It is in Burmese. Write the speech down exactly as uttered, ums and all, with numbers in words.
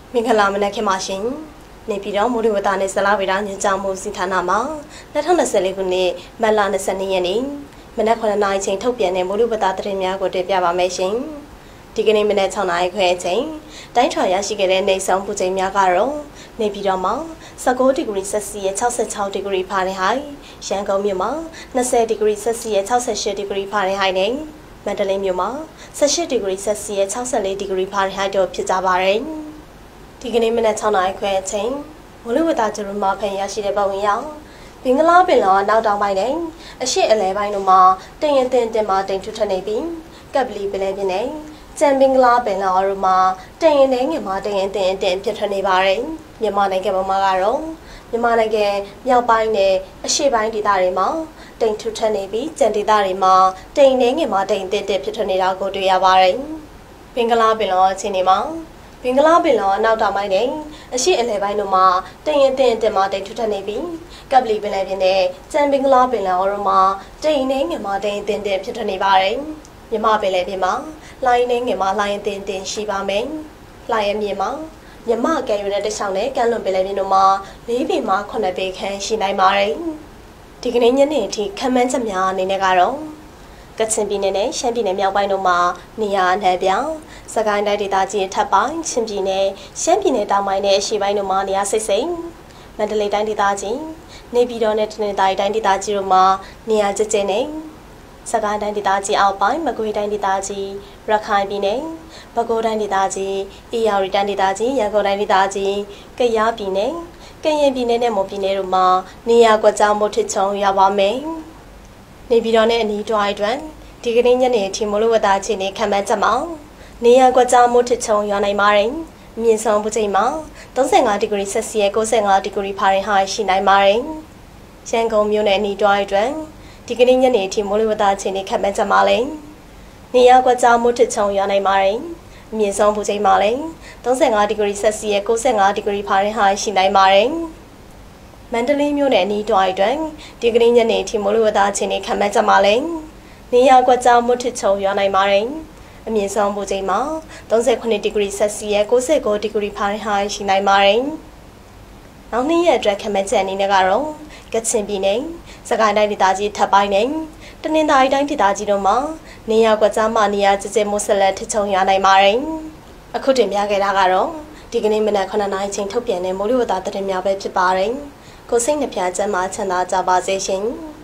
မင်္ဂလာမနက်ခင်းပါရှင်နေပြည်တော်မိုးလေဝသနဲ့ဇလဗေဒညွှန်ကြားမှုစီဌာနမှာ၂၀၂၄ခုနှစ်မတ်လ၂၂ရက်နေ့မနက်၇နာရီချိန်ထုတ်ပြန်တဲ့မိုးလေဝသသတင်းများကိုတင်ပြပါမယ်ရှင်ဒီကနေ့မနက်၆နာရီခွဲအချိန်တိုင်းထွာရရှိခဲ့တဲ့နေဆောင်ပူချိန်များကတော့နေပြည်တော်မှာ၁၉ဒီဂရီဆက်စီရဲ့၆၆ဒီဂရီဖာရင်ဟိုက်ရန်ကုန်မြို့မှာ၂၀ဒီဂရီဆက်စီရဲ့၆၈ဒီဂရီဖာရင်ဟိုက်နဲ့မန္တလေးမြို့မှာ၁၈ဒီဂရီဆက်စီရဲ့၆၄ဒီဂရီဖာရင်ဟိုက်တို့ဖြစ်ကြပါတယ်ဒီကနေ့မနက်၆နာရီခွဲအချိန်မိုးလေဝသကြိုးမှာဖန်ရရှိတဲ့ပတ်ဝန်းရောက်ဘင်္ဂလားပင်လယ်နောက်တောင်ပိုင်းနဲ့အရှေ့အလယ်ပိုင်းတို့မှာတင်ရင်တင်တင်မှာတင်ထွတ်ထနေပြီးကပ်ပလီပလဲပြင်းနဲ့ကျန်ဘင်္ဂလားပင်လယ်တို့မှာတင်ရင်နဲ့ငင်မှာတင်ရင်တင်တင်ဖြစ်ထွတ်နေပါတယ်မြန်မာနိုင်ငံမှာကတော့မြန်မာနိုင်ငံမြောက်ပိုင်းနဲ့အရှေ့ပိုင်းဒေသတွေမှာတင်ထွတ်ထနေပြီးကျန်ဒေသတွေမှာတင်နဲ့ငင်မှာတင်တင်တင်ဖြစ်ထွတ်နေတာကိုတွေ့ရပါတယ်ဘင်္ဂလားပင်လယ်အခြေအနေမှာဘင်္ဂလားပင်လယ်အနောက်တောင်ပိုင်းနဲ့အရှေ့အလယ်ပိုင်းတို့မှာတင်ရင်တင်တင်မှာတိတ်ထွတ်ထနေပြီးကပ်ပလီပင်လယ်ပြင်နဲ့ကျန်ဘင်္ဂလားပင်လယ်တို့မှာတိတ်နေငယ်မှာတိတ်တင်တင်ဖြစ်ထွတ်နေပါတယ်။မြမပင်လယ်ပြင်မှာလိုင်းနေငယ်မှာလိုင်းတင်တင်ရှိပါမယ်။လိုင်းရမြေမှာမြမကဲရွတဲ့တခြားနဲ့ကမ်းလွန်ပင်လယ်ပြင်တို့မှာလေးပေမှာခုနှစ်ပေခန့်ရှိနိုင်ပါတယ်။ဒီကနေ့ညနေအထိခန့်မှန်းချက်များအနေနဲ့ကတော့ကချင်ပြည်နယ်နဲ့ရှမ်းပြည်နယ်မြောက်ပိုင်းတို့မှာနေရာအနှံ့ပြောင်းစကိုင်းတိုင်းဒေသကြီးထပ်ပိုင်းချင်းပြည်နယ်ရှမ်းပြည်နယ်တောင်ပိုင်းနဲ့အရှေ့ပိုင်းတို့မှာနေရာစိတ်စိမ်မန္တလေးတိုင်းဒေသကြီးနေပြည်တော်နဲ့တနင်္သာရီတိုင်းဒေသကြီးတို့မှာနေရာကျကျနဲ့စကိုင်းတိုင်းဒေသကြီးအောက်ပိုင်းမကွေးတိုင်းဒေသကြီးရခိုင်ပြည်နယ်ပဲခူးတိုင်းဒေသကြီးအေရဝတီတိုင်းဒေသကြီးရန်ကုန်တိုင်းဒေသကြီးကယားပြည်နယ်ကရင်ပြည်နယ်နဲ့မွန်ပြည်နယ်တို့မှာနေရာကွက်ကြားမှုထစ်ချုံရပါမယ်နေပြည်တော်နဲ့အနီးတွားအတွက်ဒီကနေ့ညနေအထိမိုးလေဝသအခြေအနေခန့်မှန်းချက်မှာနေရာကွက်ကြားမှုထစ်ချုံရွာနိုင်ပါတယ်။မြင့်ဆုံးပူချိန်မှာ၃၅ဒီဂရီဆက်စီရဲ့၉၅ဒီဂရီဖာရင်ဟိုက်ရှိနိုင်ပါတယ်။ရန်ကုန်မြို့နယ်အနီးတွားအတွက်ဒီကနေ့ညနေအထိမိုးလေဝသအခြေအနေခန့်မှန်းချက်မှာလည်းနေရာကွက်ကြားမှုထစ်ချုံရွာနိုင်ပါတယ်။မြင့်ဆုံးပူချိန်မှာလည်း၃၅ဒီဂရီဆက်စီရဲ့၉၅ဒီဂရီဖာရင်ဟိုက်ရှိနိုင်ပါတယ်။မန္တလေးမြို့နယ်အနီးတွားအတွက်ဒီကနေ့ညနေအထိမိုးလေဝသအခြေအနေခန့်မှန်းချက်မှာလည်းနေရာကွက်ကြားမှုထစ်ချုံရွာနိုင်ပါတယ်။အမြင့်ဆုံးပူချိန်မှာ၃၉ဒီဂရီဆက်စီရဲ့၉၉ဒီဂရီဖာရင်ဟိုက်ရှိနိုင်ပါတယ်။နောက်နေ့ရက်အတွက်ခန့်မှန်းချက်အနေနဲ့ကတော့ကချင်ပြည်နယ်စကိုင်းတိုင်းဒေသကြီးထပ်ပိုင်းနဲ့တနင်္သာရီတိုင်းဒေသကြီးတို့မှာနေရာကွက်ကြားမှနေရာကျကျမိုးဆက်လက်ထစ်ချုံရွာနိုင်ပါတယ်။အခုတင်ပြခဲ့တာကတော့ဒီကနေ့မနက်၇နာရီချိန်ထုတ်ပြန်တဲ့မိုးလေဝသသတင်းများပဲဖြစ်ပါတယ်။ကိုစိတ်နှပြချမ်းမှာချမ်းသာကြပါစေရှင်။